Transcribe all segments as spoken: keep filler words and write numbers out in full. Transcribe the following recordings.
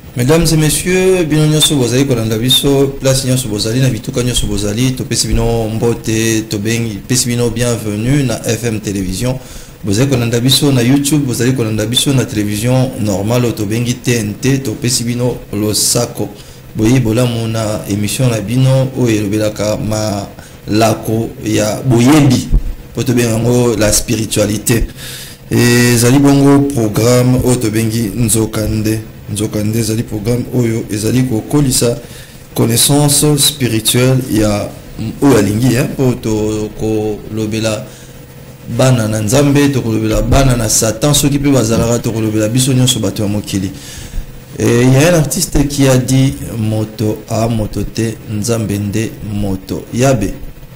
Mesdames et messieurs, bienvenue sur Bozali Kolandabiso, place Nyon sur Bozali, Nabituka Nyon sur Bozali, Topesibino Mbote, Tobeng, Pesibino bienvenue na F M télévision. Bozali Kolandabiso na YouTube, Bozali Kolandabiso na télévision normale, Tobengi T N T, Topesibino Losako. Boyi bola mona émission na bino o elobelaka ma lako ya boyebi po tobengo la spiritualité. Et zali bongo programme o tobengi Nzokande. Nzokande zali programme oyo ezali ko kolisa connaissance spirituelle ya o alingi hein po to ko lobela bana na nzambe to ko lobela bana na satan soki pe bazalaka to ko lobela biso nyonso bato ya mokili. Et il y a un artiste qui a dit moto a moto te nzambe nde moto yabe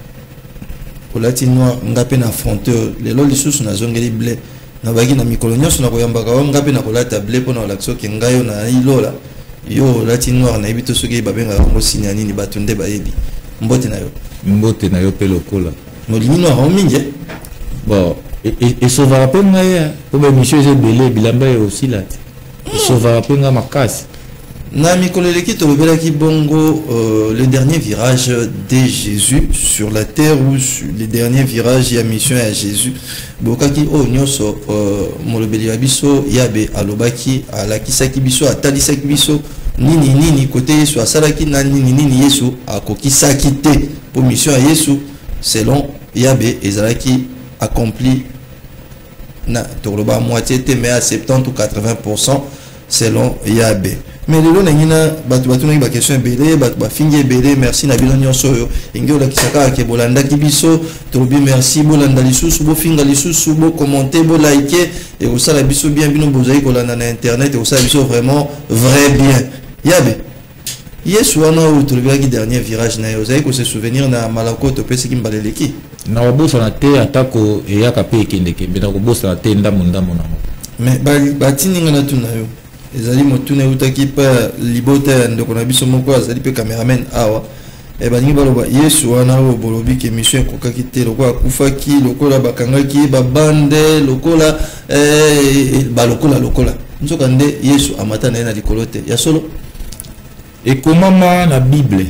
olatino ngape na fronteur lelo lisusu na zongeli blé na bagi na mikolo nyonso na koyambaka wa ngape na kolata blé pona olakso ke ngayo na ilola yo latino na ibito soki babenga ngo sinya nini bato nde bayebi mbote na yo mbote na yo pe lokola molimi no ha mingi bon et et ça va rappeler ngaya ko be monsieur Zebele bilamba yo aussi là ça va rappeler nga makasi na mikolo leki to lobela ki bongo euh, le dernier virage de Jésus sur la terre ou sur les derniers virages ya mission à Jésus bokaki o nyoso euh, molobeli ya biso yabe alobaki alakisaki biso atalisaki biso nini nini côté Yesu asalaki na nini nini Yesu akokisaki te pour mission à Yesu selon yabe ezalaki accompli na toloba moitié te mais à soixante-dix ou quatre-vingts pour cent selon yabe. Mais le long nina batu batu ngi ba question belé batu ba fingi belé merci na bilon nyonso yo ingeo la kisaka ke bolanda kibiso tobi merci bolanda lisusu bo finga lisusu bo commenter bo liker et au sala biso bien bino bozai kolanda na internet et au sala biso vraiment vrai bien yabe yesu wana o tobi ki dernier virage na yo zai ko se souvenir na malako to pesi ki mbaleleki na bosa na te atako e yaka pe kendeke mbena ko bosa na te ndamu ndamu na mais ba batini ngana tuna yo ezali motune utaki pa libota ndeko na biso moko azali pe cameraman awa e balingi baloba yesu wana o bolobi ke mission kokaki te lokola kufaki lokola bakangaki ba bande lokola eh ba lokola lokola nzoka nde yesu amata na likolo te ya solo et comment na bible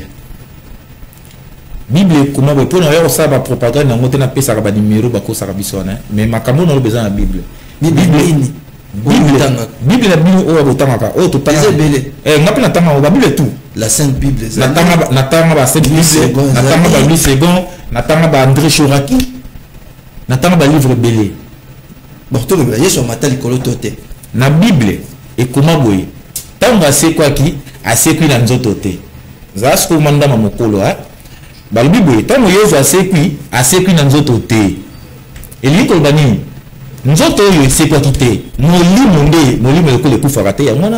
bible comment bo pona yo sa ba propagande na ngote na pesa ka ba numéro ba ko sa biso na mais makambo na besoin na bible bible ini Bible, Bible la Bible o abotanga o to tanga belé eh ngapi na tanga o Bible tout la sainte Bible na tanga na tanga ba sainte Bible na tanga ba Louis second na tanga ba André Choraki na tanga ba livre belé borto le yeso matali kolotote na Bible et comment boye tanga c'est quoi qui a sekui na nzoto te zasko manda ma mokolo ha ba Bible tanga yeso a sekui a sekui na nzoto te eliko bani nzoto yo sekwa kite molimo nde molimo ekole kufaka te ya mwana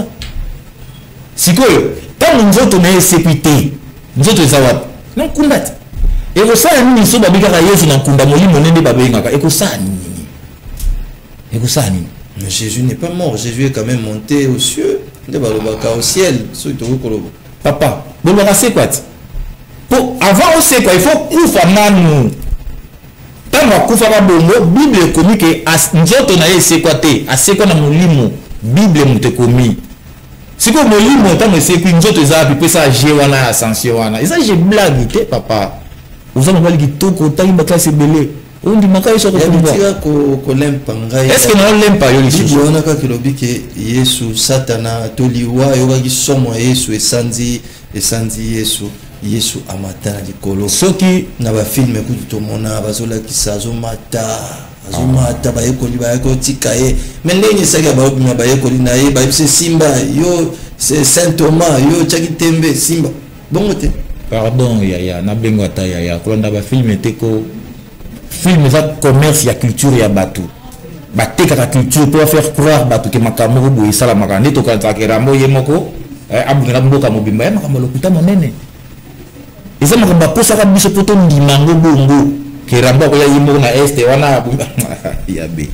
sikoyo tango nzoto na esekwite nzoto ezawa na nkundati ekosala nini so babikaka yesu na nkunda molimo nende babengaka ekosala nini ekosala nini mais Jésus n'est pas mort Jésus est quand même monté aux cieux nde balobaka au ciel so tokoloba papa bolobaka sekwati po avant osekwa il faut kufa nanu tango akufaka bongo bible ekomi ke nzoto na ye esekwa te asekwa na molimo bible moto ekomi siko molimo tango esekwi nzoto eza api pesa je wana ascension wana eza je blague te papa oza mobali kitoko otangi baklase ebele ondimaka yesu akotumba kolempa ngai est ce que na olempa yo lisusu bible wana kaka elobi ke yesu satana toliwa ayokaki somo ya yesu esanzi esanzi yesu yesu amata na likolo soki na ba film ekuti tomona bazolakisa azomata azomata bayekoli bayekotika ye mais ndenge esaki bayobima bayekoli na ye bayebise simba yo c'est Saint Thomas yo tiaki tembe simba bongo te pardon yaya na bengo ata yaya kolanda ba film eteko film eza commerce ya culture ya bato batekaka culture pour faire croire bato ke makambo boye esalamaka nde tokanzaka rambo ye moko abungela mboka mobimba ya makambo lokuta monene eza makambo aposaka biso poto ndimango bongo ke rambo koya yimbo na este wana yabe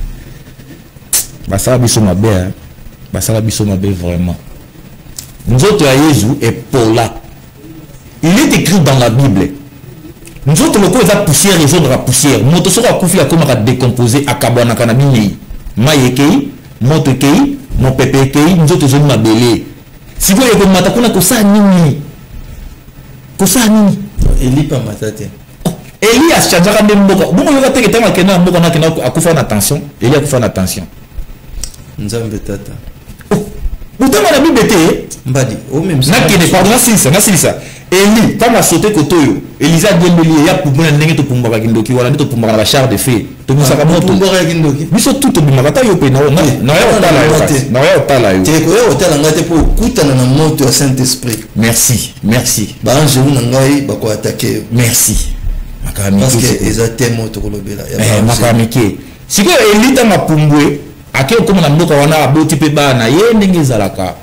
basala biso mabe basala biso mabe vraiment nzoto ya Yesu est pola il est écrit dans la Bible nzoto loko eza poussière ezondra poussière moto soko akufi akomaka décomposer akabwanaka na binei mai ekei moto ekei mopepe ekei nzoto ezoni mabele si vous avez mata kuna kosa nini kosa nini Eli pas matate Eli a changé de mboka bon on va te que tama kena mboka na kena akufa na attention Eli akufa na attention nzambe tata Utama la Bible te mbadi o même ça na kene pardon c'est ça na c'est ça Eli kama sauté kotoyo Elisa Dembeli ya pumuna ndenge to pumba ba kindoki wala ndito pumba na char de feu to musaka moto pumba ya kindoki biso tout bima bata yo pe na na na ya otala yo na ya otala yo te ko ya otala ngate po kutana na moto ya Saint Esprit merci merci ba ange una ngai ba ko attaquer merci makami parce que ezate moto ko lobela ya makami ke siko Eli ta mapumbwe ake comme na mboka wana aboti pe bana ye ndenge zalaka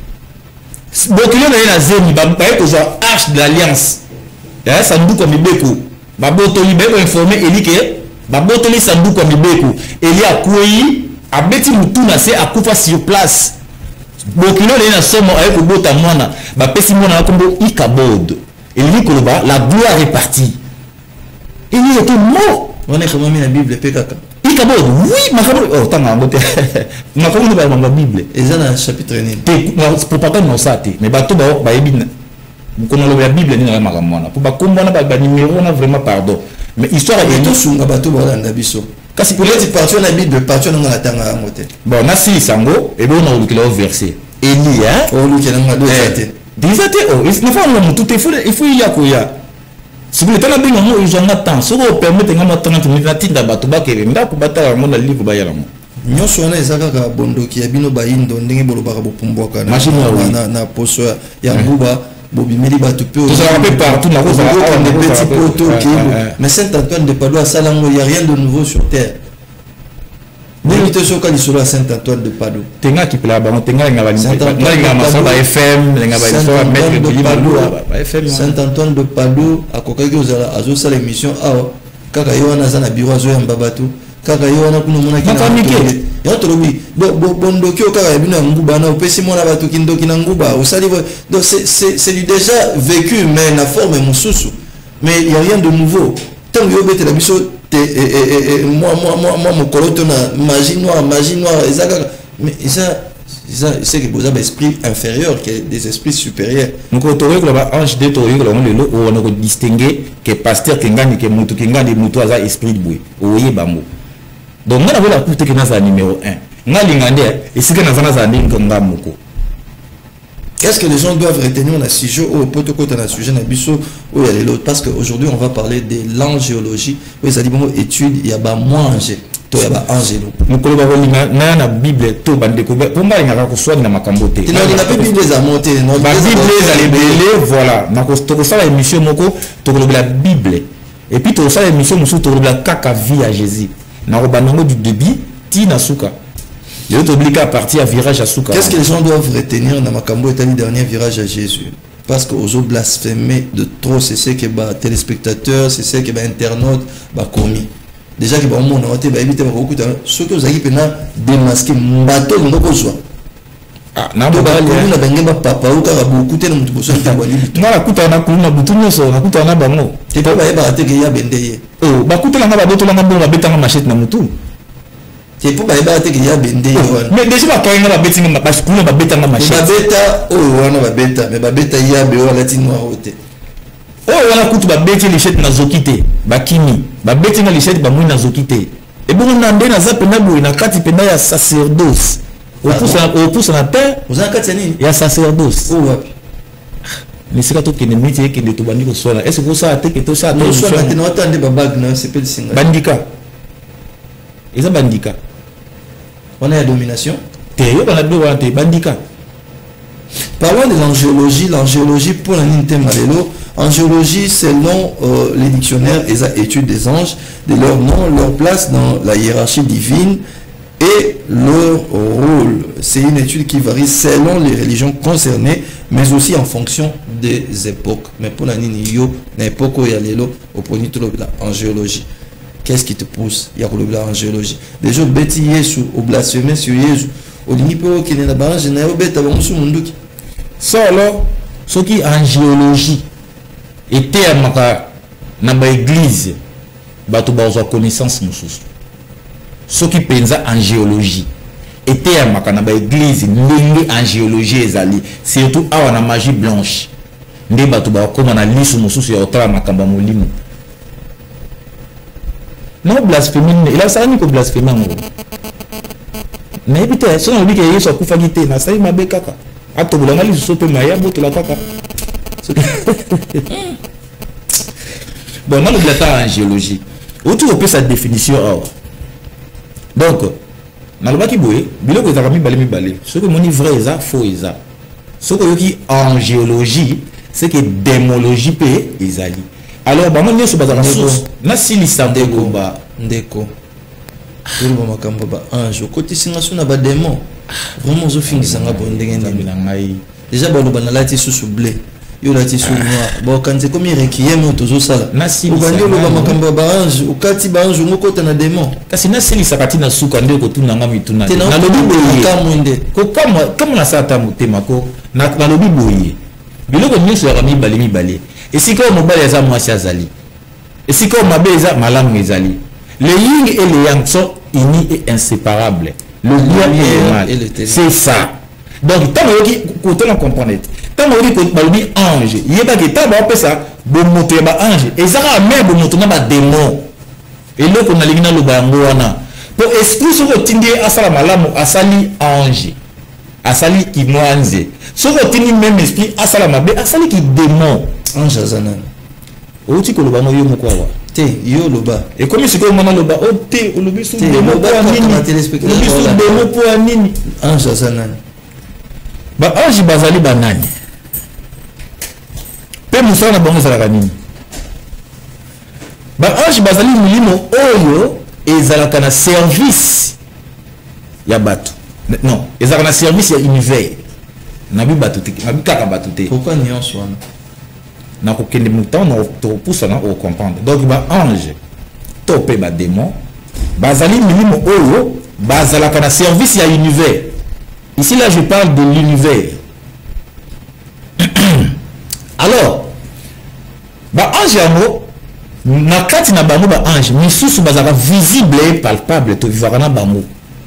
bokilo na ye na zemi ba ba ko za arche de l'alliance ya sanduku mibeko babotoli ba informer Eli ke babotoli sanduku mibeko Eli akwei abeti mutu na se akufa sur place bokilo na ye na somo ay ko bota mwana ba pesi mwana na kombo Ikabod Eli ko ba la gloire est partie Eli était mort on est comme na Bible pe kaka Ikabod oui makambo oh tanga ngote makambo ba na Bible ezana chapitre nini te pour pas non ça te mais bato ba ba ebina mkono lo ya Bible ni na makambo na pour ba kombona ba numéro na vraiment pardon mais histoire et tout sunga bato ba landa biso kasi pour les parties na Bible parties na tanga ngote bon na si sango et bon on le verset Eli hein oh lu ke na ngado te déjà te oh il ne faut pas tout il faut il faut y akoya si vous êtes là bien moi ils ont attend ce qu'on permet de ngama trente minutes na tinda bato ba ke nda ko batala mo na livre ba yala mo nyonso wana ezaka ka bondoki ya bino ba indo ndenge bolobaka bopumbwaka na na poso ya nguba bobimeli bato pe tout ça rappelle partout na ko ça des petits poteaux qui mais Saint Antoine de Padoue salango il y a rien de nouveau sur terre mais tu soka lisolo à Saint Antoine de Padoue tenga ki pela ba tenga ngaba ni ngaba masamba F M ngaba lisolo mettre de Padoue F M Saint Antoine de Padoue akokaki ozala azo sala émission awa kaka yo wana za na bureau azo yamba bato kaka yo wana kuna mona kina yo tolobi bondoki okaka bino nguba na opesi mona bato kindoki na nguba osali donc c'est c'est c'est du déjà vécu mais na forme mususu mais il y a rien de nouveau tant yo bete la biso et moi moi moi moi mon coloto na magie noire magie noire ezaka mais ça ça c'est que vous avez esprit inférieur que des esprits supérieurs donc autorité là ange de autorité là on le on a distinguer que pasteur kengani que mutu kengani mutu aza esprit de boué oye bango donc on a la coûte que na numéro un ngali ngande et c'est que na zana za ndinga ngamoko. Qu'est-ce que les gens doivent retenir dans ce sujet ou peut être dans le sujet où il y a l'autre parce qu'aujourd'hui on va parler de l'angéologie où ils ont dit bon étude il y a pas moins angé toi il y a pas angélo nous collabons na na Bible to bande ko pour moi il y a ko soit na makambo te non il n'a pas Bible les a monté non la Bible les a libéré voilà na ko to ça émission moko to la Bible et puis to ça émission musu to la kaka vie à Jésus na ko banango du début ti na suka. Je vais t'obliger à partir à virage à Souka. Qu'est-ce que les gens doivent retenir dans Makambo et le dernier virage à Jésus? Parce qu'aux autres blasphémés de trop, c'est ce que les téléspectateurs, c'est ce que les internautes ont commis. Déjà que on a été évité beaucoup de ceux que vous avez démasqué bateau de nos joie. Ah, n'a pas de bengue papa ou car beaucoup de nous pour ça. Moi la coupe on a coulé na butu nyoso na coupe on a bango. Tu peux pas barater que y a bendeye. Oh, ba coupe la ngaba boto la ngaba beta na machette na mutu. C'est pour baïba te qu'il y a bendé. Mais déjà la toi na beti na parce que na beta na machine. Ba beta oh wana ba beta mais ba beta ya be wala ti noir ote. Oh wana kutu ba beti les chete na zokite ba kimi ba beti na les chete ba mui na zokite. Et bon na ndé na zape na boui na kati penda ya sacerdoce. Au pouce au pouce na terre. Vous en kati nini? Ya sacerdoce. Oh wapi. Mais c'est quand que ne miti que de to bandi ko sona. Est-ce que ça te que to ça to sona te no attendre ba bag na c'est pas le singa. Bandika. Ils ont bandika. On a la domination. Bandika. Parlons de l'angéologie. L'angéologie pour la Ninte Malelo. Angéologie, selon euh, les dictionnaires et les études des anges, de leur nom, leur place dans la hiérarchie divine et leur rôle. C'est une étude qui varie selon les religions concernées, mais aussi en fonction des époques. Mais pour la Niniyo, l'époque où il y a l'élo, au point de l'angéologie. Qu'est-ce qui te pousse? Il y a le angéologie. Des gens bêtis Yesu, au blasphémé sur Yesu. Au niveau qui n'est pas en général, bête avant ce monde. Ça alors, ce qui angéologie était à ma dans l'église, bah tu as connaissance mususu. Ce qui pense en géologie, était à makana ba église ndenge en géologie ezali surtout awa na magie blanche nde bato ba koma na lisu mosusu ya otala makamba molimo non blasphémie il a ça ni ko blasphémie ngo mais bité so na bike yeso akufa gite na sai mabe kaka atobola ngali so pe maya botola kaka bon, on a le en géologie. Autour de sa définition. Donc, dans le bas qui bouille, bilo que t'as mis balé mi balé. Ce que mon vrai est ça, faux est ça. Ce que qui en géologie, c'est que démologie peut ezali. Alors, bah moi je suis pas dans la source. Na si l'islam de gomba ndeko. Tout le monde a ba ange. Côté singasu na ba démon. Vraiment zo fingi sanga bondenge ngai. Déjà ba lo banala ti sous blé. Yo la ti sous noir. Bon quand c'est comme requiem to zo sala. Na si lo ba makamba ba ange, ukati ba ange ngoko ta na démon. Kasi na si lisakati na suka ndeko tuna ngami tuna. Na lobi boye kamwende. Ko kama kama na sata mutema ko na na lobi boye. Biloko nyonso ya kami bali mi bali. Et si comme mobile eza mwasi azali. Et si comme mabe eza malamu ezali. Le yin et le yang sont unis et inséparables. Le bien et le mal. C'est ça. Donc tant que côté on comprendre. Tant que balobi ange, yeba que tant ba pesa bo moto ba ange. Ezara même bo moto na ba démon. Et là qu'on a ligna lo ba ngwana. Pour esprit sur tindi asala malamu asali ange. Asali kimwanze. Sur tindi même esprit asala mabe asali ki démon. Ange azanan. Oti ko lo ba no yo moko wa. Te yo loba. Et comme c'est comme on loba o te o lobi sou démon po anini. Lobi sou démon po anini. Ange azanan. Ba ange bazali banani. Pe musana bango zala nini. Ba ange bazali mulimo oyo ezalaka na service ya bato. Non, ezalaka na service ya univers. Nabi bato te, nabi kaka bato te. Pourquoi nuance wana? Na ko kende mutan na to poussa na o comprendre. Donc ba ange topé ba démon bazali mulimo oyo bazalaka na service ya univers. Ici là je parle de l'univers. Alors ba ange amo na kati na bango ba ange misusu bazaka visible et palpable to vivaka na bango.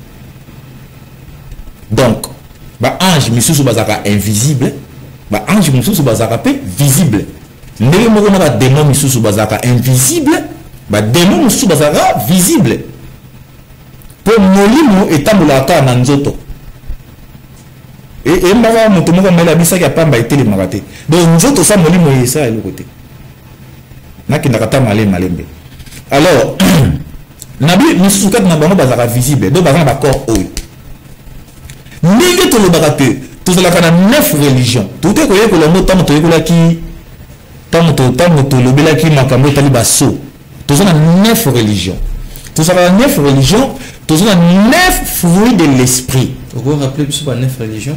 Donc ba ange misusu bazaka invisible, ba ange misusu bazaka pe visible. Ndenge moko na ba démon misusu bazaka invisible, ba démon misusu bazaka visible. Po molimo etambolaka na nzoto. Et et mbava moto moko mela bisaki apamba etele makate. Donc nzoto sa molimo yesa eloko te. Nakina kata malé malembe. Alors nabi misusu kat na bango bazaka visible, donc bazaka ba corps oyo. Ndenge to lobaka pe to zala kana neuf religions. Tout est koyé ko lo mot tam to yekola ki tam to tam to lobela ki makambo etali baso. To zala neuf religions. To zala neuf religions, to zala neuf fruits de l'esprit. Vous rappelez plus pas neuf religions?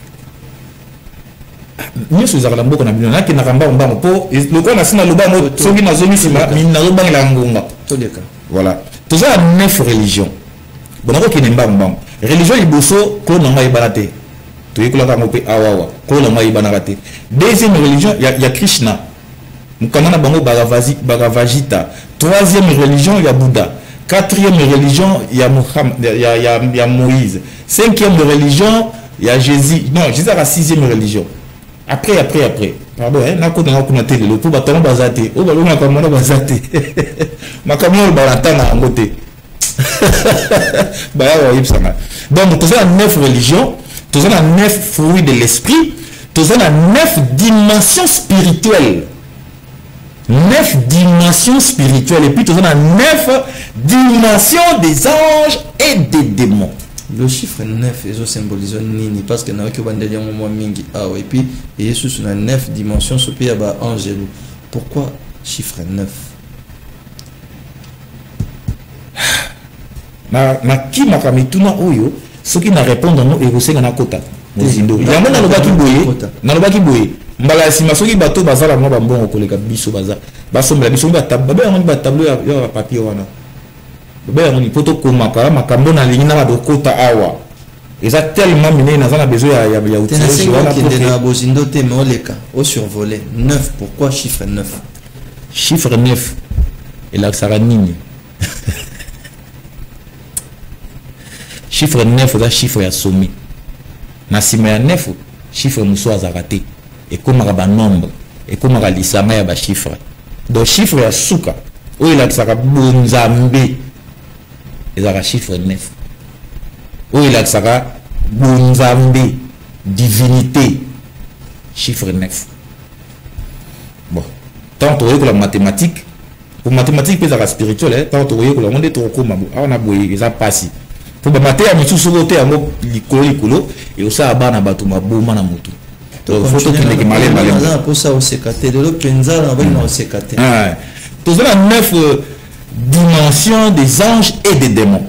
Nous sommes à la mboka na bino na ki na kamba mbamo po le ko na sina loba mo soki na zomi sima mi na loba la ngonga. Voilà. To zala neuf religions. Bon ko ki nemba mbamo. Religion iboso ko na ngai banate. To yikola ka mope awawa ko na ngai banate. Deuxième religion ya ya Krishna. Mukana bango Bhagavad Bhagavajita. Troisième religion ya Bouddha. Quatrième religion ya Muhammad ya ya ya Moïse. Cinquième religion ya Jésus. Non, Jésus a la sixième religion. Après après après. Pardon, hein, na ko na ko na tele le pour baton bazate. O ba lo na kamona bazate. Makamyo baratana ngote. Donc, tu as neuf religions, tu as neuf fruits de l'esprit, tu as neuf dimensions spirituelles. Neuf dimensions spirituelles. Et puis, tu as neuf dimensions des anges et des démons. Le chiffre neuf est symbolisé nini parce que nous avons dit mingi ah et puis Jésus a neuf dimensions ce pays a ange. Pourquoi chiffre neuf? Na na ki makamituna oyo soki na répondre no erosenga na kota mozindo yango na lobaki boye na lobaki boye mbala sima soki bato bazala mo bambongo koleka biso baza basombela biso ba tabba ba ngoni ba tableau ya papier wana ba ngoni poto komaka makambo na lingi na ba kota awa eza tellement miné na zana besoin ya ya ya utiliser wana pour na bozindo te mais oleka au survoler neuf. Pourquoi chiffre neuf? Chiffre neuf et la saranini. chiffre neuf eza chiffre ya sommet na nsima ya neuf chiffre mosusu azalaka te ekomaka banombre ekomaka lisanga ya bachiffre donc chiffre ya suka oyo elakisaka bonzambe ezalaka chiffre neuf oyo elakisaka bonzambe divinité chiffre neuf. Bon tant toyekola mathématique pour mathématique mpe ezalaka spirituel tant toyekola ngo nde tokokoma bo awa na boye eza pasi po bamate ya misusu kote yango likolo likolo eosala bana bato maboma na motu fotokendeke malemalemza neuf dimensions des anges et des démons.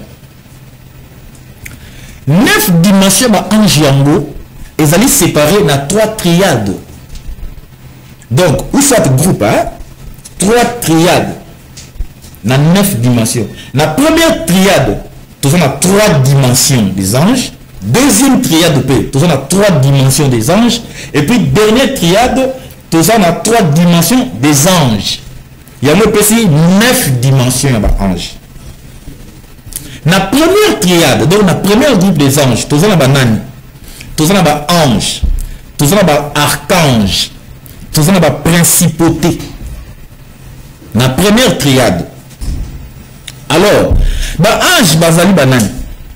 Neuf dimensions ba ange yango ezali séparé na trois triades. Donc ou soit groupe hein, trois triades na neuf dimensions. La première triade tous on a trois dimensions des anges. Deuxième triade de paix, tous on a trois dimensions des anges. Et puis dernière triade, tous on a trois dimensions des anges. Il y a aussi neuf dimensions d'anges. La première triade, donc la première groupe des anges, tous on a nani, tous on a ange, tous on a archange, tous on a principauté. La première triade. Alors, ba ange bazali banani.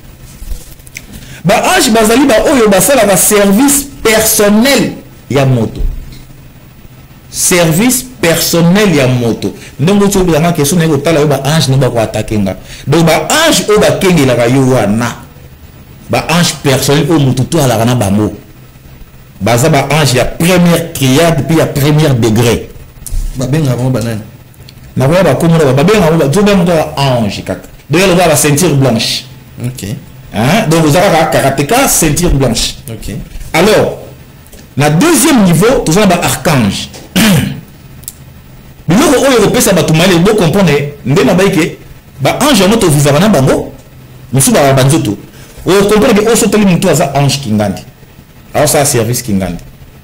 Ba ange bazali ba oyo basala ba service personnel ya moto. Service personnel ya moto. Ndongo tso bizanga question na ko tala ba ange ne ba ko attaquer nga. Donc ba ange o ba kengela ka yo wana. Ba ange personnel o moto to ala kana ba mo. Baza ba ange ya première triade puis ya premier degré. Ba benga ba banani. Na ba ba komona ba benga ba to benga ba ange kaka. Donc elle va la ceinture blanche. OK. Hein? Donc vous avez la karatéka, ceinture blanche. Ok. Alors, la deuxième niveau, tout ça va archange. Mais là, on européen ça va tout mal. Vous comprenez? Ndé na baïke, ba ange en auto vivant na bango. Musu ba banzoto. On comprend que on saute les mutu za ange kingandi. Alors ça service kingandi.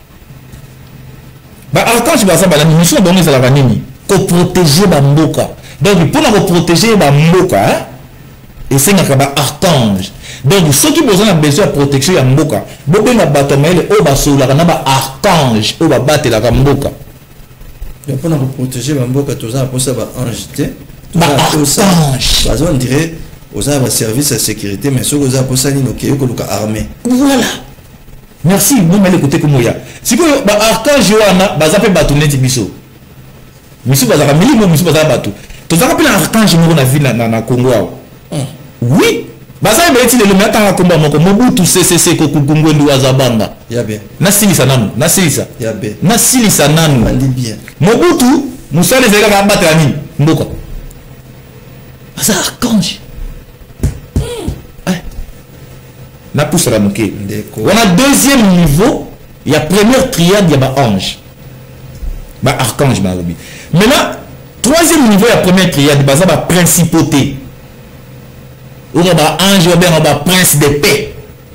Ba archange ba ça ba la mission bango za la vanini. Ko protéger ba mboka. Donc pour la protéger ba mboka, hein? Et c'est un archange. Donc ceux qui ont besoin de protection ya mboka, bobe na bato maele o ba sola na ba archange o ba battre la mboka. Donc pour nous protéger ba mboka tout ça pour ça ba ange té. Ba archange. Bah on dirait aux a service de sécurité mais ceux qui ont pour ça ni OK ko luka armée. Voilà. Merci, vous m'allez écouter comme ya. Si ko ba archange wana baza pe bato neti biso. Misu baza mili mo misu baza bato. To za rappelle archange mo na ville na na Congo. Oui, baza mbeti le meta na komba moko Mobutu C C C ko kungwendu azabanga. Ya bien. Na silisa nanu, na silisa. Ya bien. Na silisa nanu. Andi bien. Mobutu musale zeka ka battre nini? Mboka. Baza archange. Eh. Na pousse la moké. On a deuxième niveau, il y a première triade, il y a ba ange. Ba archange ba robi. Maintenant, troisième niveau, il y a première triade, baza ba principauté. Ou ba ange ou bien ba prince de paix.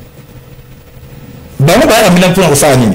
Ba mo ba la mina pour ça nini.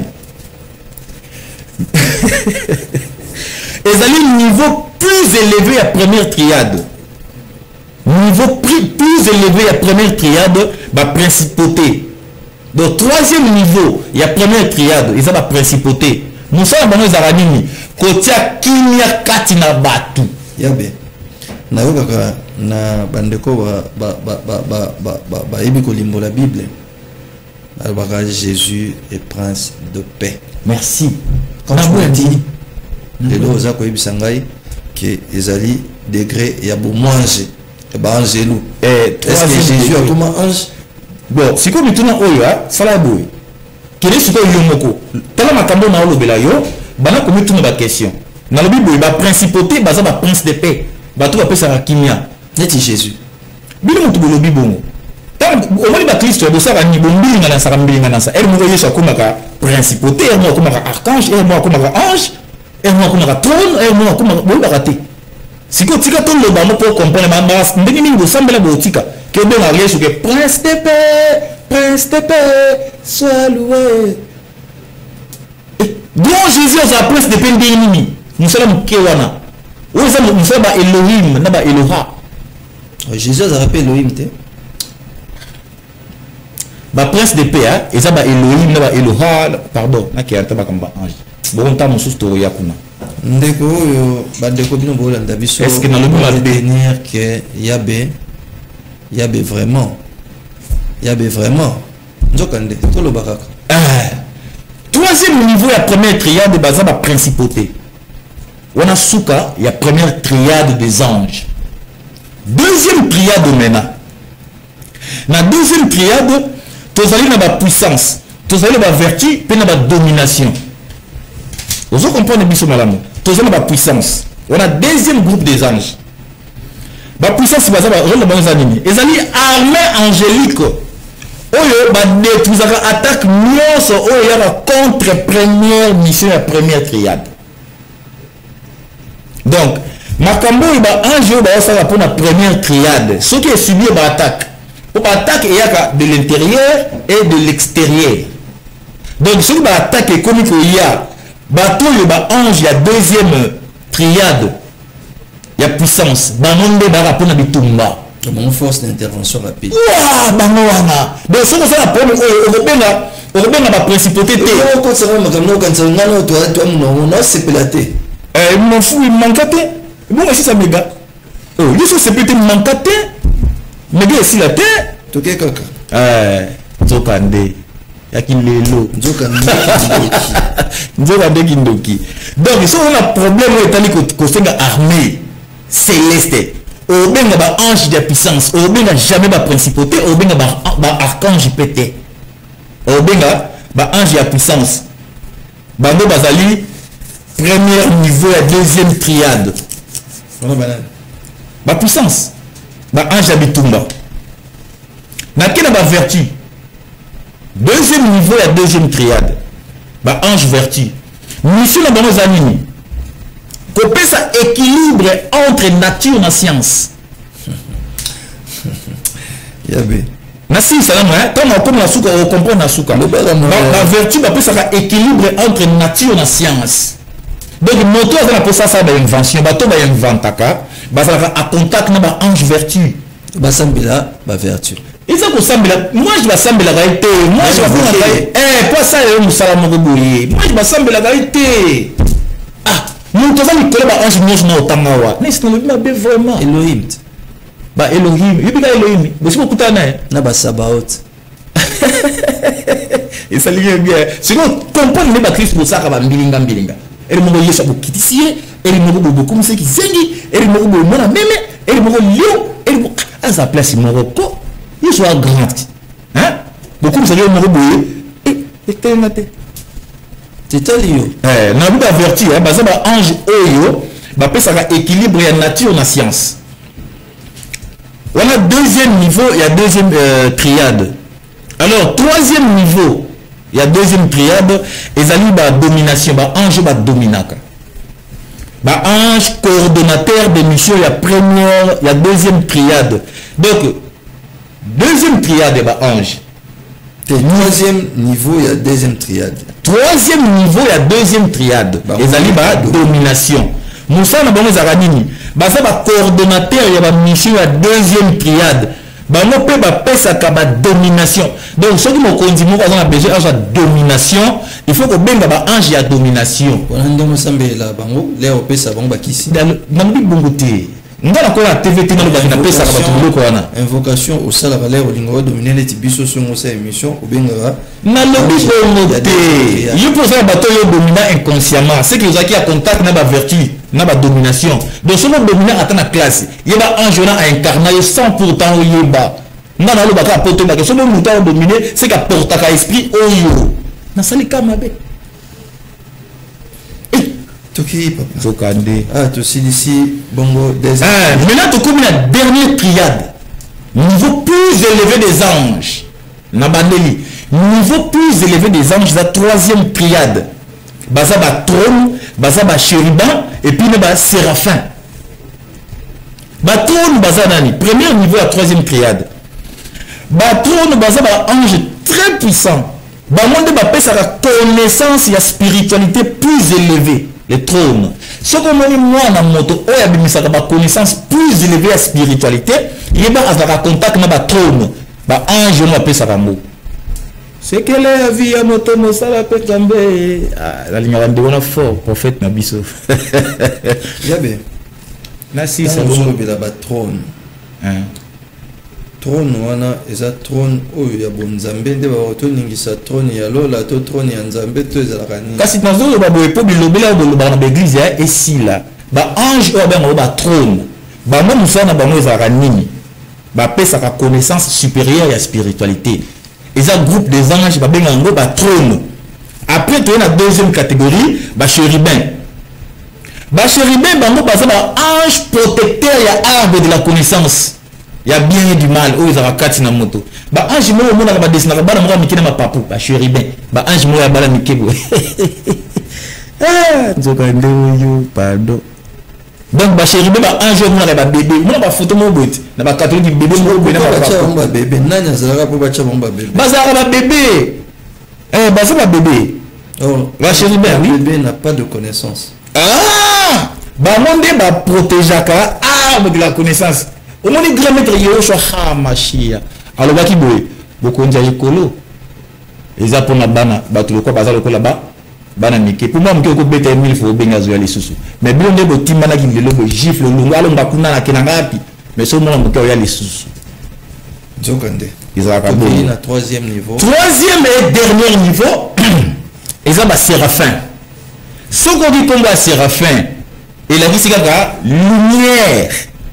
Ezali niveau plus élevé à première triade. Niveau plus, plus élevé à première triade, ba principauté. Donc troisième niveau, il y a première triade, ils ont la principauté. Nous sommes dans les aranini, kotia kimia katina batu. Ya bien. Na yoka na bandeko ba ba ba ba ba ba ba ba ebi ko limbo la Bible. Alba Jésus est prince de paix. Merci. Quand tu dis et là oza ko ebisangai que ezali degré ya bo manger. Et ba angelo. Et est-ce que Jésus a comment ange? Bon, si comme tuna oyo ha, sala boy. Kele siko yo moko. Tala makambo na olobela yo, bana ko mituna ba question. Na lobi boy ba principauté baza ba prince de paix. Ba to ba pesa kimia. Neti Jésus. Bino mutu bolobi bongo. Tant o moni ba Christ bo sara ni bombi ngana sara mbi ngana sa. Er mo ko yeso komaka principauté, er mo komaka archange, er mo komaka ange, er mo komaka trône, er mo komaka boy ba raté. Siko tika to lo ba mo pour comprendre ma mas ndeni mingi bo sambela bo tika. Que bon arrière sur que prince de paix, prince de paix, sois loué. Donc Jésus a prince de paix d'ennemi. Nous sommes kewana. Où est-ce que nous sommes Elohim, naba Eloha. Jésus a rappelé Elohim té. ba prince de paix hein et ça ba Elohim na ba Eloha pardon na ki ata ba kamba ange bon ta musu story ya kuna ndeko yo ba ndeko bino bolanda biso est-ce que na le monde tenir que yabe yabe vraiment yabe vraiment nzokande to lo bakaka ah troisième niveau ya première triade baza ba principauté on a souka ya première triade des anges deuxième triade maintenant na deuxième triade tozali na ba puissance tozali ba vertu pe na ba domination vous comprenez biso malamu tozali na ba puissance on a deuxième groupe des anges ba puissance baza ba rôle ba nini ezali armée angélique oyo ba détruisaka attaque nyonso oyo ya ba contre première mission ya première triade donc makambo oyo ba ange oyo bayasala mpona première triade soki esubi ba attaque pour attaque de l'intérieur et de l'extérieur. Donc, si vous attaquez comme il y a, bateau, il y a ange, il y a deuxième triade, il y a puissance. Banon de barapon à bitumba. Une force d'intervention rapide. Ouah, banouana. Donc, si vous avez la première, on revient à la principauté. On continue à me quand on a notre toit, on a sépilaté. Eh, mon fou, il manque à terre. Bon, mais si ça me gâte. Oh, il faut se péter, il manque à terre. Mais bien ici la terre toke kaka eh nzokande yakilelo nzokande nzokande kindoki donc si on a problème etali ko senga armée céleste au benga ba ange de puissance au benga jamais ba principauté au benga ba, ba archange pété au benga ba ange de puissance bando bazali premier niveau et deuxième triade ba puissance ba ange de bitumba na kena ba vertu deuxième niveau et deuxième triade ba ange vertu mission na bango za nini kopesa équilibre entre nature na science yabe na si salama hein tant on comme na suka on comprend na suka ba vertu ba pesa équilibre entre nature na science donc moto za na pesa ça ba invention ba to ba inventaka ba ça a contact na ba ange vertu ba sambila ba vertu. Ils ont moi je vais sembler la réalité. Moi je vais faire la réalité. Eh, pas ça, je vais moi je vais sembler la réalité. Ah, nous devons nous coller à un jour dans Otangawa. Mais c'est vraiment Elohim. Bah Elohim, il y a Elohim. Mais c'est beaucoup d'années. Na ba Sabaoth. Et ça ligne bien. Si vous comprenez les batteries pour ça, va mbilinga mbilinga. Et le monde y est sur beaucoup ici. Et le monde beaucoup comme c'est qui zengi. Et le monde beaucoup mona meme. Et le monde lion. Et le monde à sa place Morocco. Il soit grand. Hein? Beaucoup de gens m'ont dit, et t'es un athée. C'est un lion. Eh, n'a pas averti, hein, parce que ange oyo, bah, ça va équilibre et nature na science. On a deuxième niveau, il y a deuxième euh, triade. Alors, troisième niveau, il y a deuxième triade, et ça lui, bah, domination, bah, ange, bah, dominaka. Bah, ange, coordonnateur des missions, il y a première, il y a deuxième triade. Donc, deuxième triade, bah, ange. Troisième niveau, il y a deuxième triade. Troisième niveau, il y a deuxième triade. Bah, et ça dit, bah, domination. Moussa, n'a pas de bah, ça va coordonnateur, il y a ma mission, il y a deuxième triade. Bah, on peut pas ça comme domination. Donc, ceux qui m'ont dit, moi, on a besoin de domination, il faut que ben bah, ange y a domination. On a un sambe là, bango, les O P ça bango bakisi. Dans le bon côté. Nous avons la T V T dans le bagina pesa ka batulo ko wana. Invocation au sala valeur au lingo dominer les tibiso sur mon émission au bengara. Na le bon côté. Il faut faire bateau yo dominer inconsciemment. C'est que vous avez contact na ba vertu, na ba domination. Donc ce monde dominer attend la classe. Il y a ange na incarné sans pourtant yeba. Na na lo baka poto ba que ce monde muta dominer, c'est qu'à porta ka esprit oyo. Na sali kamabe. Toki papa. Zokande. Ah, tu sais ici, bongo, des ah, maintenant, tu comme la dernière triade. Niveau plus élevé des anges. Nabandeli. Niveau plus élevé des anges, la troisième triade. Baza ba trône, baza ba chérubin, et puis ba séraphin. Ba trône, baza nani. Premier niveau, la troisième triade. Ba trône, baza ba ange très puissant. Ba monde ba pesa la connaissance et la spiritualité plus élevée. Les trônes. Ce qu'on a dit, moi, dans mon moto, il y a une connaissance plus élevée à spiritualité. Il y a un contact avec le trône. Un ange, on appelle ça un mot. c'est que la vie à moto mosala pe kambe ah la ligne de on fort prophète na biso yabe na si ça bon bela ba trône hein trône wana eza trône oyo ya bonzambe nde ba to ningisa trône ya lola to trône ya nzambe to ezala kani kasi nazo ba boye po bilobela bo ba na église ya esila ba ange oyo ba ba trône ba mo musana ba mo ezala nini ba pesa ka connaissance supérieure ya spiritualité. Ils ont un groupe des anges, bah, ben, bah, trône. Après, tu as la deuxième catégorie, bah, chérubin. Bah, chérubin, bah, bah, bah, ange protecteur, il y a arbre de la connaissance. Il y a bien et du mal. Oh, ils ont quatre na moto. Bah, ange, moi, moi, bah, descendre, bah, moi, mikina ma papou, bah, chérubin. Bah, ange, moi, bah, mikebo. Ah, yo, pardon. Donc, bah, chérubin, bah, ange, moi, bah, bébé. Moi, bah, photo, moi, bébé. Na ba catholique bébé mo bébé na bébé nani azalaka po bacha bomba bébé bazara ba bébé eh bazara ba bébé oh va chérie ben oui bébé n'a pas de connaissance ah ba monde ba protégeaka arbre de la connaissance au moins grand maître yo so ha machia alors ba ki boy boko nja yekolo eza pour na bana ba to ko bazala ko là-bas bana mike pour moi mike ko beta mille fois benga zo ya lisusu mais bilo nde bo timana ki lelo bo gifle lungu alo ngakuna na kena ngapi mais ce moment où il y a les sous. Zokande. Ils ont un troisième niveau. Troisième et dernier niveau, ils ont un séraphin. Ce qu'on dit comme un séraphin, et la vie c'est lumière.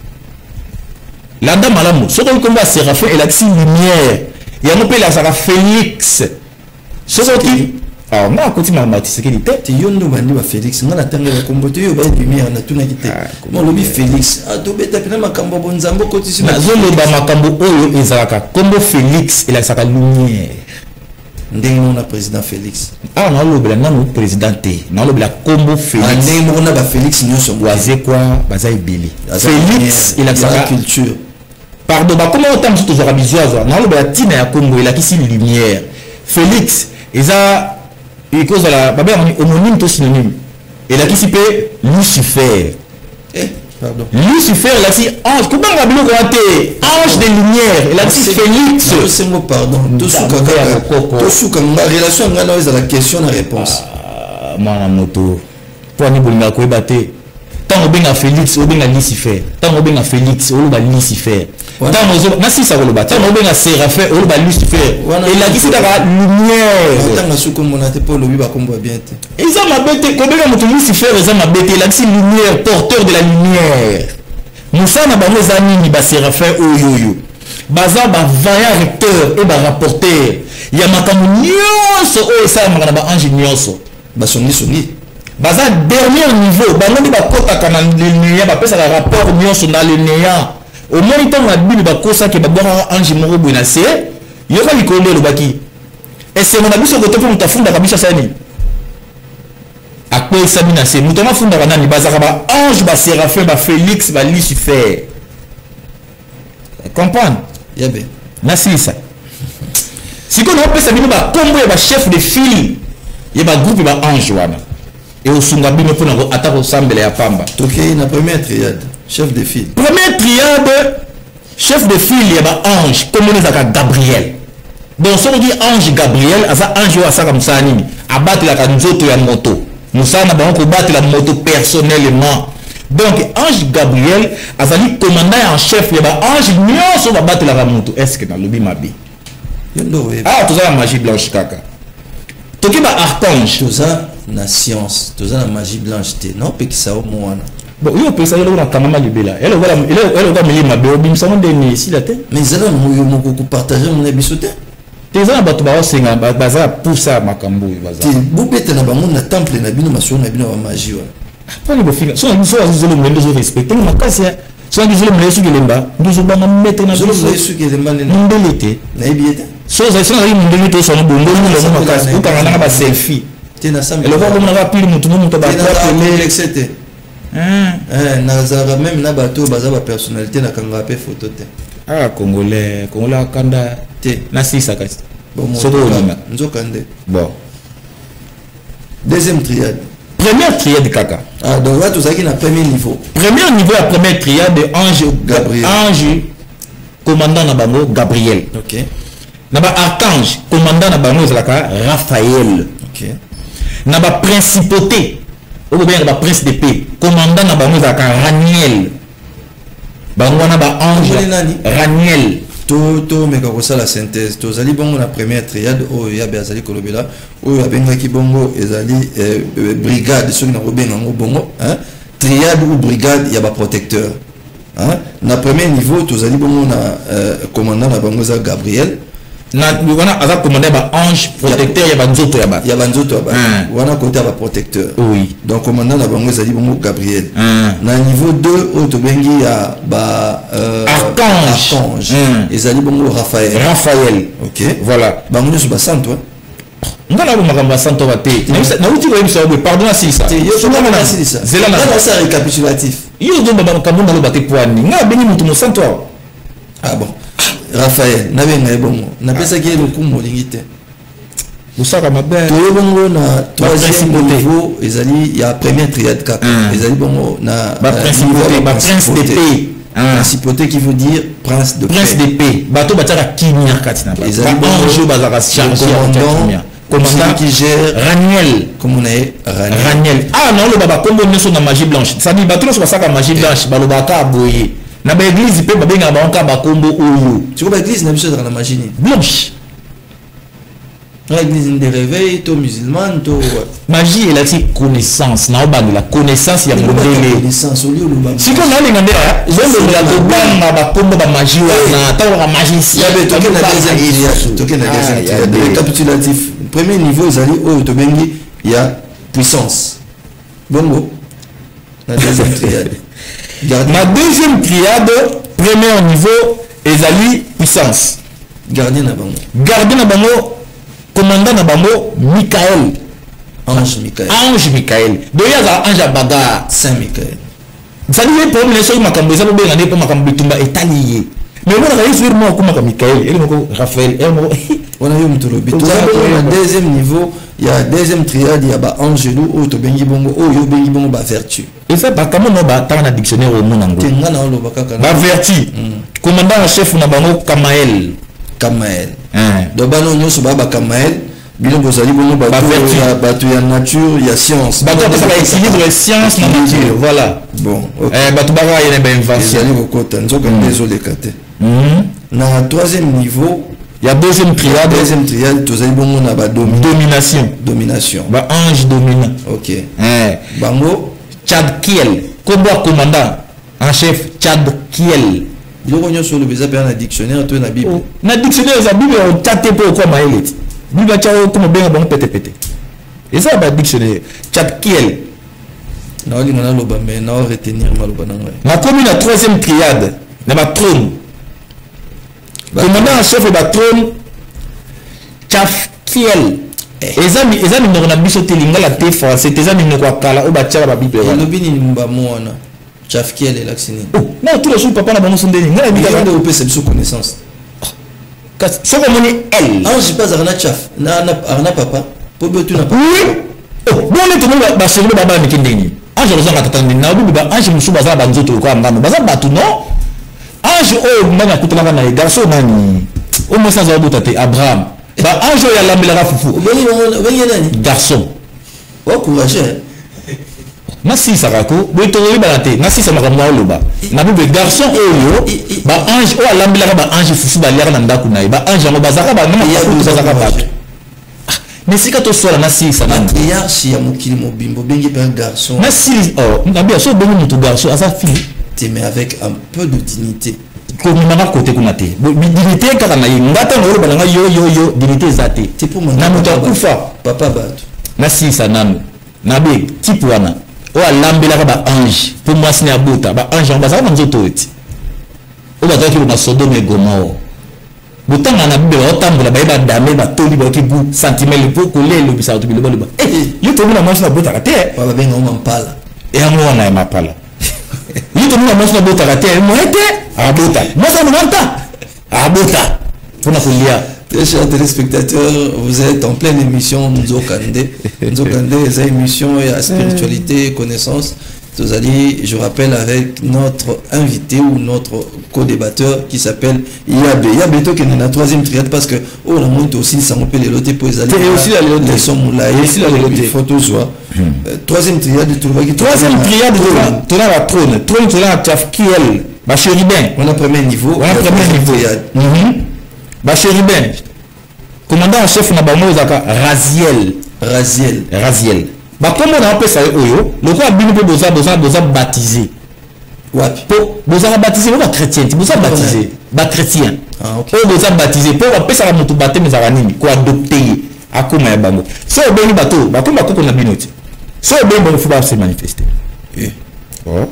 La dame à l'amour, ce qu'on dit comme un séraphin, elle a dit lumière. Il y a un peu la Sarah Félix. Ce qu'on dit. Alors, moi, à côté de ma mati, c'est qu'il était. Tu y a un nouveau Félix. Moi, je suis un peu de lumière. Moi, je suis Félix. Ah, tu es un peu de Makambo Bonzambo. Je suis un peu de Makambo Oyo Ezaka. Comme Félix, il a sa lumière. Nous avons président Félix. Ah, non, nous avons le président. Nous avons le combo Félix. Nous avons Félix. Nous sommes quoi Billy. Félix, il a sa culture. Pardon, comment on t'a toujours habitué à ça? Nous avons le Tina à Congo. Il a ici lumière. Félix, il a. Et cause de la homonyme tout synonyme. Et là qui s'y fait Lucifer. Eh, pardon. Lucifer, là c'est ange. Comment on va bien rater? Ange de lumière. Et là c'est Félix. C'est moi pardon. Tout ce que ma relation avec la question la réponse. Ah, mon moto. Pour nous bonga ko baté. Tant on benga Félix, on benga Lucifer. Tant on benga Félix, on benga Lucifer. Tant on na si ça va le battre. Tant on benga Séraphin, on benga Lucifer. Et là qui c'est la lumière. Tant que comme on a été pour le biba comme bien. Ils ont ma bête, quand on benga Lucifer, ils ont ma bête, là c'est lumière, porteur de la lumière. Moussa na ba nos amis ni ba Séraphin o yo yo. Baza ba vaillant recteur et ba rapporteur. Il y a makamu nyonso o ça makana ba ange nyonso. Ba soni soni. Baza dernier niveau, ba ngoni ba kota kana linéa ba pesa la rapport nyonso na linéa. Au moins il t'a bible ba kosa ke ba bora ange moko boina se. Yoka likole lo baki. Et c'est mon abiso ko topo mutafunda kabisa sani. Akwe sabina se mutama funda kana ni baza ba ange ba Séraphin ba Félix ba Lucifer. Comprendre? Yabe. Merci ça. Si qu'on a pesa bino ba kombo ya ba chef de file. Ya ba groupe ba ange wana. Et au Sungabino pour nous attaquer au Sambele à Pamba. Ok, la première triade, chef de file. Première triade, chef de file, il y a un ange, comme on les a Gabriel. Donc, si on dit ange Gabriel, à ça, ange, à ça, comme ça, à battre la canzoto et la moto. Nous sommes à battre la moto personnellement. Donc, ange Gabriel, à ça, commandant en chef, il y a un ange, nous sommes à battre la moto. Est-ce que dans le bimabi? Ah, tout ça, la magie blanche, kaka. Tout ça, archange. Tout ça, la science, tout ça la magie blanche té non pe ki sa o moana bon yo pe sa yo na kanama libela elle va elle elle va me ma be obim sa monde ni si la té mais zala mo yo moko ko partager mon ebisote te za ba to ba senga ba za poussa makambo baza bu bete na bango na temple na bino maso na bino ba magie wa pas ni bo finga so ni so zo le monde zo respecter ma kasi so ni zo le monde su gelemba nduzo ba mettre na zo le su gelemba ne ndelete na ebiete so za so na ndelete so na bongo ni le makasi ukanga na ba selfie. Et le roi comme on a pris le mouton, on a appelé etc. Nazara même na bateau bazaba personnalité na kanga pe photo te. Ah congolais, congolais kanda te na si sakati. Bon nzokande. Bon. Deuxième triade. Première triade kaka. Ah donc là tout ça qui na premier niveau. Premier niveau la première triade de ange Gabriel. Ange commandant na bango Gabriel. OK. na ba archange commandant na bango ezalaka Raphaël. OK. Na ba principauté ou bien ba prince de paix commandant na bango ezalaka Raniel. Bango na ba ange Raniel. To to meka kosa la synthèse to zali bongo na première triade o ya bezali kolobela o ya benga ki bongo ezali brigade soki na kobenga ngo bongo hein triade ou brigade ya ba protecteur hein na premier niveau to zali bongo na commandant na bango za Gabriel na wana aza commandant ba ange protecteur ya ba nzoto ya ba ya ba nzoto ya ba wana côté ya ba protecteur oui donc commandant na bango ezali bongo Gabriel na niveau deux o to bengi ya ba archange archange ezali bongo Raphaël Raphaël. OK voilà bango nyoso ba santo ngala bo makamba santo ba te na uti ko yimisa bo pardon asisa yo so ngala asisa zela na ça récapitulatif yo zo ba makambo na lo ba te poani nga beni mutu mo santo ah bon Raphaël na benga bongo na pesa ki le kumo lingite usaka mabe to bongo na troisième niveau ezali ya première triade kaka ezali bongo na ba principauté ba prince de paix principauté qui veut dire prince de paix prince de paix bato bataka kinya katina ba ange bazaka chargé commandant qui gère Raniel comme on est Raniel ah non le baba kombo neso na magie blanche ça dit bato so basaka magie blanche balobaka boye na ba église pe babenga ba onka ba kombo oyo tu vois l'église na biso dans la magie blanche l'église de réveil to musulman to magie et la connaissance na ba de la connaissance ya mondele connaissance au lieu le baba si qu'on a les ngandera zondo la to banga ba kombo ba magie wana ta wa magicien ya be to ke na deuxième to ke na deuxième récapitulatif premier niveau ezali oyo to bengi ya puissance bongo na deuxième triade ma deuxième triade premier niveau ezali puissance gardien na bango gardien na bango commandant na bango Michael ange Michael ange Michael do yaza ange baga saint Michael ça dit problème les so makambo za bobenga ne po makambo bitumba etaliye mais on a réussi moi comme Michael et moko Raphaël et moko on a eu mutolo bitumba na deuxième niveau il y a deuxième triade il y a ba angelo o to bengi bongo o yo bengi bongo ba vertu et ça ba kamo no ba ta na dictionnaire au monango tenga na lo ba kaka ba vertu commandant en chef na bango Kamael Kamael do bano nyoso ba ba Kamael bilongo zali bongo ba vertu ba tu ya nature il y a science ba to ba équilibre science na nature voilà bon eh ba to ba ya ba invention zali ko kota nzoka désolé kate na troisième niveau il y a deuxième triade deuxième triade to zali bongo na ba domination domination ba ange dominant OK eh bango Tchadkiel kombo commandant en chef Tchadkiel biloko nyonso le beza pe na dictionnaire to na bible na dictionnaire za bible on tate po kwa maeleti bible cha ko mo benga bon pete pete et ça ba dictionnaire Tchadkiel na oli na loba mais na retenir maloba na ngai na komi na troisième triade na ba trône commandant en chef ba trône Tchafkiel ezami ezami ndoko na biso te lingala te français te ezami ndoko akala o ba tchara ba bible wana lobini mba mwana Tchafkiel et l'axini non tous les jours papa na bango sondeli ngala bi ka de opé c'est connaissance so ko moni elle ange pas arna tchaf na arna papa po betu na papa oui oh bon le tomo ba solo baba mi kindeni ange roza ka tatandi na bi ba ange musu baza ba nzoto ko ngano baza batu non ange o manga kutana na garçon nani o mo sa za bota te Abraham ba ange ya lambela ka fufu beni beni nani garçon o courageux na sisa kako bo to ri balate na sisa makamwa oloba na bi garçon oyo ba ange o alambela ka ba ange fufu ba lera na ndaku na ba ange ngo bazaka ba na ko bazaka ba mais sika to sola na sisa na hiérarchie ya mokili mobimbo bengi pe garçon na sisa oh na bien so bengi mutu garçon asa fini te mais avec un peu de dignité ko mama côté kuna te dignité kaka na ngata ngolo balanga yo yo yo dignité zate te pour na mutu akufa papa bato na sisa nanu na be type wana o alambelaka ba ange pour moi sina buta ba ange bazaka nzoto eti o bazaki na Sodome et Gomorrhe butanga na bible o tambola ba ba dame ba toli ba kibu sentiments pour coller le bisa to bilebo ba eh yo to na machina buta kate baba benga o mampala e amu wana ma pala yo to na machina buta kate mo ete abuta mo sa manta abuta pour na kulia. Très chers téléspectateurs, vous êtes en pleine émission Nzokande. Nzokande, c'est une émission à spiritualité et connaissance. Je rappelle avec notre invité ou notre co-débatteur qui s'appelle Yabe. Yabe to qui est la troisième triade parce que oh la monte aussi ça m'appelle les lotés pour les alliés. Et aussi la loté. Les sommes là et aussi la loté. Photo soit. Troisième triade tout le qui troisième triade de la trône. Trône de la Tchafkiel. Ba chérubin. On a premier niveau. On a premier niveau. Ba chérubin. Commandant en chef na bango zaka Raziel. Raziel. Raziel. Bah comment on appelle ça oyo? Le quoi binu pe boza boza boza baptisé. Wapi? Po boza baptisé pas chrétien, tu boza baptisé, ba chrétien. Ah OK. Po boza baptisé, po appeler ça la mutu baptême za nini? Ko adopter akoma ya bango. So obeni bato, ba ko ba ko na binoti. So obeni bon faut pas se manifester. Eh. Oh.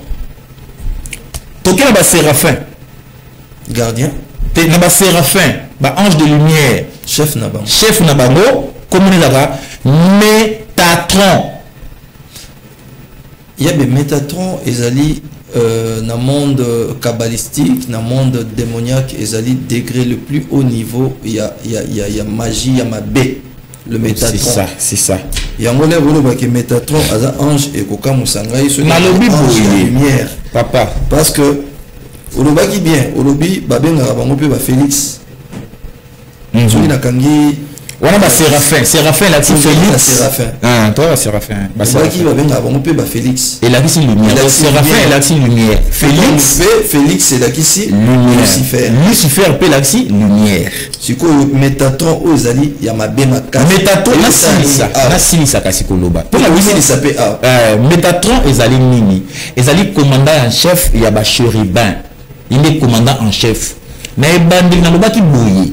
Toké ba séraphin. Gardien. Te na ba séraphin, ba ange de lumière, chef na bango. Chef na bango, comme on là Métatron. Il y a des Métatron, ezali euh, dans le monde kabbalistique, dans le monde démoniaque, ezali degré le plus haut niveau. Il y a, il y a, il y a, il y a magie, il y a ma bé, le Métatron. C'est ça, c'est ça. Il y a un golem qui Métatron, aza ange et koka musangai, ce na lobi lumière. Papa. Parce que au lobaki bien, au lobby, babenga bango pe ba Félix. Celui na kangi. On a ba Séraphin, Séraphin là c'est Félix. Séraphin. Ah, toi Séraphin. Ba Séraphin va venir avant pe ba Félix. Et là qui lumière. Séraphin là qui lumière. Félix, Félix c'est là qui si Lucifer. Lucifer pe là qui lumière. Siko Métatron ozali ya mabe makasi. Métatron na silisa, na silisa kasi koloba. Pour la wisili s'appelle ah. Euh Métatron ezali nini? Ezali commandant en chef ya ba chérubin. Il est commandant en chef. Mais bandi na loba ki boyi.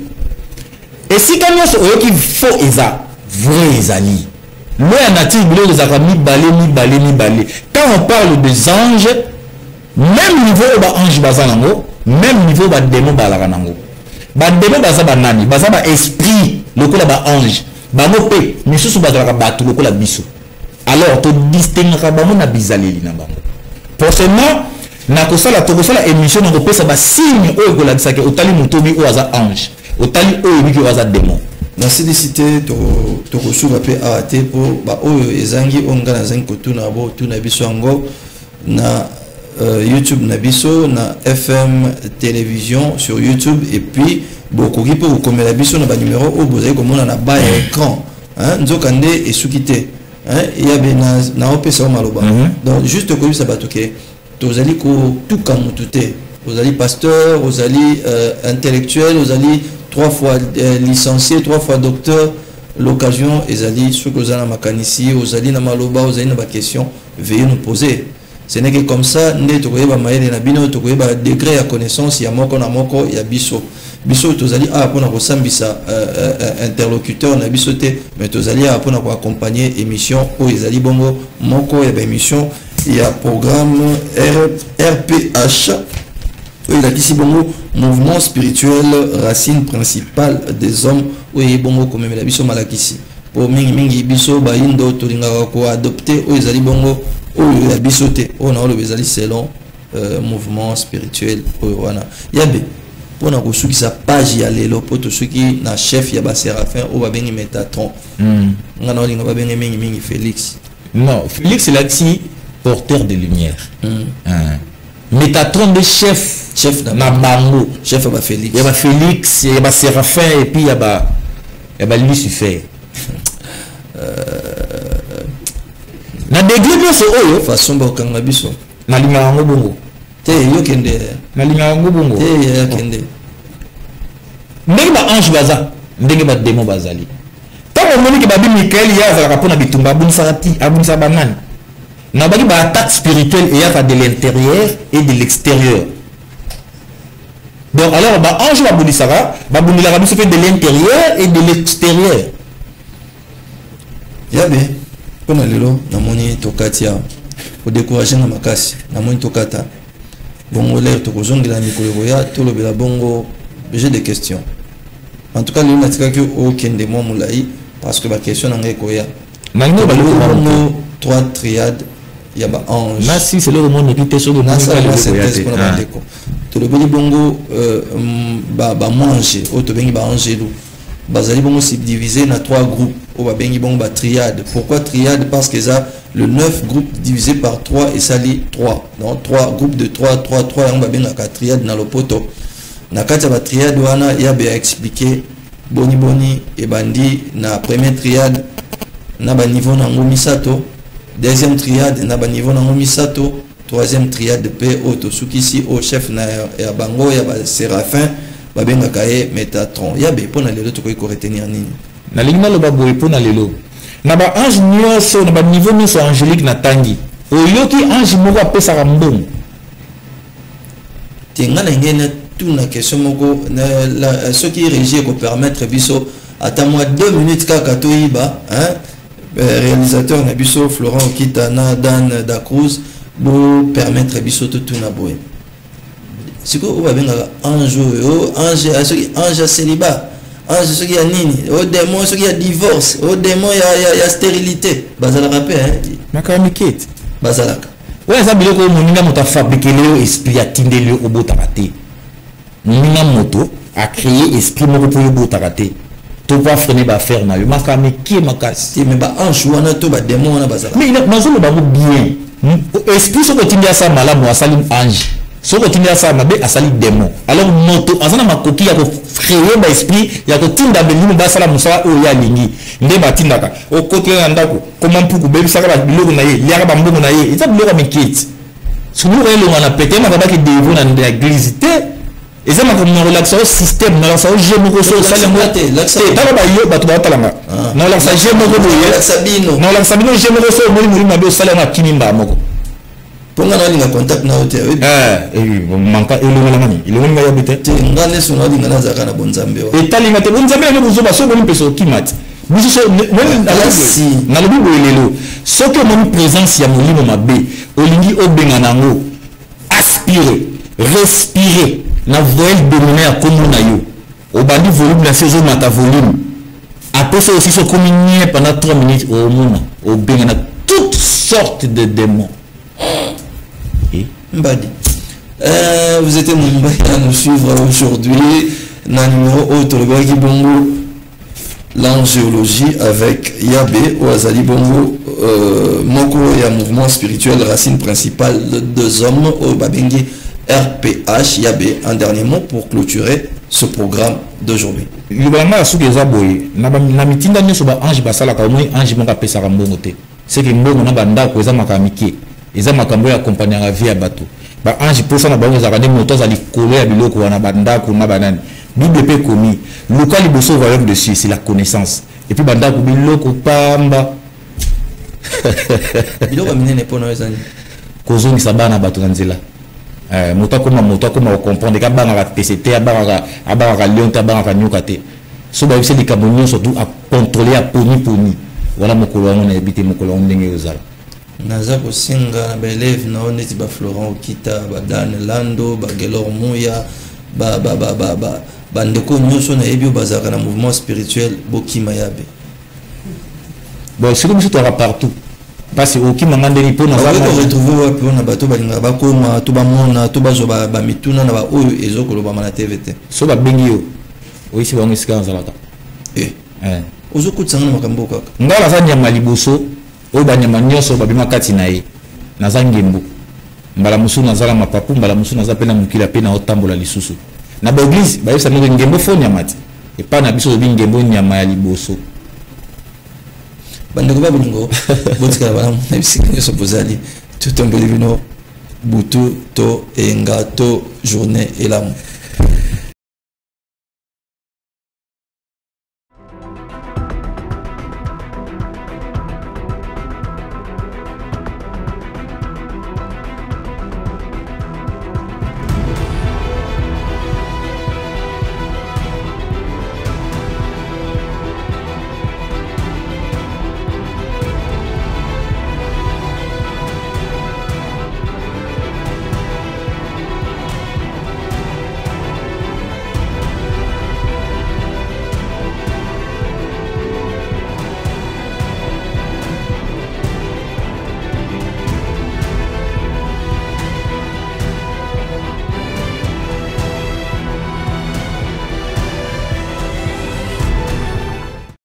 Et si quand on qui faux eza vrai ezali loin nature bleu les amis balé ni balé ni balé quand on parle des anges même niveau ba ange bazanango même niveau ba démon balakanango ba démon baza banani baza ba esprit lokola ba ange ba mope misusu bazalaka batu lokola biso alors to distinguer ba mona bizaleli na bango forcément na kosala to kosala émission na kopesa ba signe oyo kolakisa ke otali motobi o aza ange otali oyo biki waza démon na sidicité to to kosuka pe ate po ba oyo ezangi onga na zangi kotuna bo tuna biso yango na euh, YouTube na biso na F M télévision sur YouTube et puis beaucoup qui peut vous commettre biso na ba numéro au bozai comme on a na bas écran hein nzokande et sukité hein il y a ben na opesa maloba donc juste comme ça batuke tozali ko tout comme tout est vous allez pasteur, vous allez euh, intellectuel, vous allez trois fois euh, licencié, trois fois docteur. L'occasion, vous allez sur que vous allez makanici, vous allez na maloba, vous allez na question, veuillez nous poser. Ce n'est que comme ça, ne to koyeba maele na bino, to koyeba degré ya connaissance, ya moko na moko, ya biso. Biso to allez ah pour na kosambisa interlocuteur na biso te, mais to allez ah pour na ko accompagner émission ou ils allez bongo moko ya émission, il y a programme R P H. Il a dit bongo mouvement spirituel racine principale des hommes oui bongo comme la biso malakisi pour mingi mingi biso ba indo to linga ko adopter o ezali bongo o ya biso te on a le ezali selon mouvement spirituel o wana yabe pona ko suki sa page ya lelo poto suki na chef ya ba Séraphin o ba bengi Métatron ngana linga ba bengi mingi mingi Félix non Félix c'est l'axi porteur de lumière. Métatron de chef, chef na bango, chef ba Félix. Il y a ba Félix, il y a ba Séraphin et puis il y a ba il y a ba Lucifer. Na degré bien c'est oyo façon ba kanga biso. Na linga ngo bongo. Te yo kende. Na linga ngo bongo. Te yo kende. Ndenge ba ange baza, ndenge ba démon bazali. Tant on moni que ba bi Michael ya za rapona bitumba bunisa ti, abunisa banani. N'a pas une attaque spirituelle et il y a de l'intérieur et de l'extérieur. Donc alors, bah, ange va bouli ça va, bouli la se fait de l'intérieur et de l'extérieur. Yabe, on a lelo, na moni tokatia, pour décourager na makasi, na moni tokata. Bongo l'air to kozongi la mikolo ya, to le bela bongo, j'ai des questions. En tout cas, le natika que aucun de moi moulai, parce que ma question n'a rien koya. Maintenant, bah, le trois triades. Il y a un ange. Merci, c'est le monde qui était sur le monde. Tout le bongo ba ba manger, auto bengi ba angelo. Bazali bongo subdivisé na trois groupes. au babengi bon ba triade. Pourquoi triade? Parce que ça le neuf groupes divisé par trois et ça lit trois. Donc trois groupes de trois, trois, trois on va bien la triade dans le poteau. Na kati ba triade wana ya be expliquer boni boni et bandi na première triade na ba niveau na ngomisato, deuxième triade na ba niveau na ngomisato, troisième triade P auto sukisi au chef na ya bango ya ba Séraphin ba benga kae Métatron. Ya be pona lelo to ko retenir nini? Na lingna lo ba boy pona lelo. Na ba ange nyonso na ba niveau nyonso angélique na tangi. Oyoki ange moko apesa ka mbongo. Tinga na ngena tout na question moko na ce qui régit ko permettre biso ata moi deux minutes kaka to iba hein réalisateur na biso Florent Okitana Dan da Cruz pour permettre biso tout na boy. Siko o ba benga ange o ange ange célibat. Ah, c'est ce qu'il y a nini, au démon, ce qu'il y a divorce, au démon, il y a, y a, y a stérilité. Bazala rappel, hein. Makamikete. Bazalaka. Ouais, ça veut dire que mon moto a fabriqué le esprit, a tindé le au botarate. Mon moto a créé esprit pour le botarate. Tu vas freiner ba faire na yo. Makamike makasi. Mais ba ange ou ana to ba démon na bazala. Mais il a besoin de ba bien. Esprit so ko tindia sa malamu asalim ange. So ko tindia sa mabe asali démon. Alors moto azana makoki ya ko créer ba esprit ya ko tinda belinu ba sala musala o ya lingi nde ba tindaka o kote na ndako comment puku bebi saka ba biloko na ye ya ba mbongo na ye eza biloko mikiti sulu ko elonga na pete ma ba ki devo na l'église te eza ma ko relaxer au système na la sa je mo ko so sala mo te ta ba yo ba to ba talanga na la sa je mo ko boye la sabino na la sabino je mo ko so mo mo ma be sala na kinimba moko ponga na linga contact na hotel eh eh manka elonga la mani elonga ya bete te ngane so na linga na zaka na bonzambe wa etalinga te bonzambe na buzo ba so boni peso kimati biso so même na le bibo elelo so que mon présence ya molimo mabe olingi obenga nango aspirer respirer na voile dominer à comme na yo obandi volume la saison mata volume après ça aussi so comme pendant trois minutes au mona obenga na toutes sortes de démons. Mbadi. Euh, vous êtes nombreux à nous suivre aujourd'hui dans le numéro autre Bongo l'angéologie avec Yabé ou Azali Bongo euh, Moko et un mouvement spirituel racine principale de deux hommes au Babengi R P H Yabé. Un dernier mot pour clôturer ce programme d'aujourd'hui. C'est que mbongo na banda ko eza makamike eza makambo ya compagnie ya vie ya bato ba ange posa na bango za kande moto za likolo ya biloko wana banda ko na banani bible pe komi luka liboso royaume dessus c'est la connaissance et puis banda ko biloko pamba biloko minene pona ezani kozongi sabana bato na nzela eh moto ko ma moto ko ma comprendre ka banga ka T C T abanga abanga lion ta banga ka nyoka te so ba c'est des kabonyo surtout à contrôler à poni poni. Voilà mon colon, on a habité mon colon ndenge ozala. Naza ko singa na ba élève na oneti ba Florent Okita, ba Dan Lando, ba Gelor Mouya, ba ba ba ba ba bandeko nyoso na ebio bazaka na mouvement spirituel Bokima Yabe. Bon, c'est comme si tu auras partout. Parce que Okima ngandeli po na ba ko retrouver wapi na bato balinga ba koma to ba mona to ba zo ba ba mituna na ba oyo ezokolo ba na T V T. So ba bengi yo. Oui, c'est bon esika nzalaka. Eh. Eh. Ozokutsanga na makambo kaka ngala za nyama liboso o ba nyama nyoso babima kati na ye na za ngembo mbala musu na zala mapapu mbala musu na za pena mukila pena otambola lisusu na ba église ba yesa ngo ngembo fo nyama ti e pa na biso bi ngembo nyama ya liboso bandeko ba bolingo botika bala na bisika nyoso bozali tout un bolivino butu to engato journée et l'amour.